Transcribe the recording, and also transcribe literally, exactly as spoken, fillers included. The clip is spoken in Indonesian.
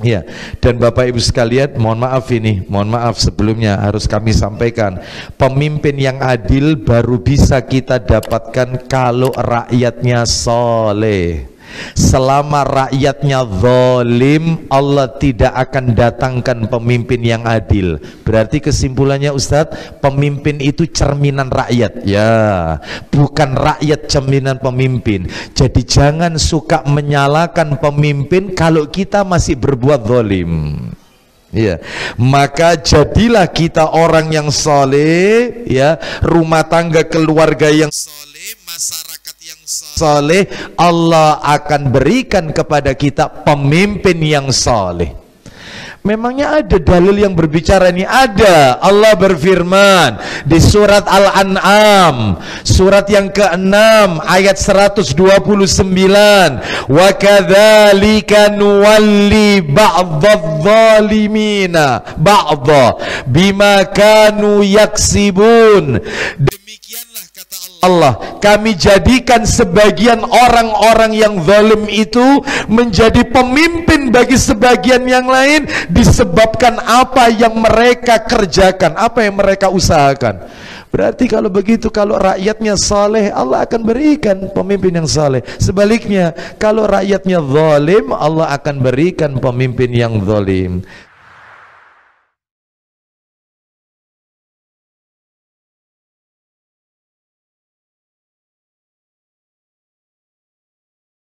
Ya, dan Bapak Ibu sekalian, mohon maaf ini, mohon maaf sebelumnya harus kami sampaikan, pemimpin yang adil baru bisa kita dapatkan kalau rakyatnya soleh. Selama rakyatnya zalim, Allah tidak akan datangkan pemimpin yang adil. Berarti kesimpulannya Ustadz, pemimpin itu cerminan rakyat. Ya, bukan rakyat cerminan pemimpin. Jadi jangan suka menyalahkan pemimpin kalau kita masih berbuat zalim. Ya, maka jadilah kita orang yang soleh, ya, rumah tangga keluarga yang soleh, masyarakat yang soleh, Allah akan berikan kepada kita pemimpin yang soleh. Memangnya ada dalil yang berbicara ini? Ada. Allah berfirman di surat Al-An'am, surat yang keenam ayat seratus dua puluh sembilan, wa kadzalika nuwalli ba'dadh-dhalimina ba'dha bima kanu yaksibun. Demikianlah kata Allah, kami jadikan sebagian orang-orang yang zalim itu menjadi pemimpin bagi sebagian yang lain disebabkan apa yang mereka kerjakan, apa yang mereka usahakan. Berarti kalau begitu, kalau rakyatnya saleh, Allah akan berikan pemimpin yang saleh. Sebaliknya, kalau rakyatnya zalim, Allah akan berikan pemimpin yang zalim.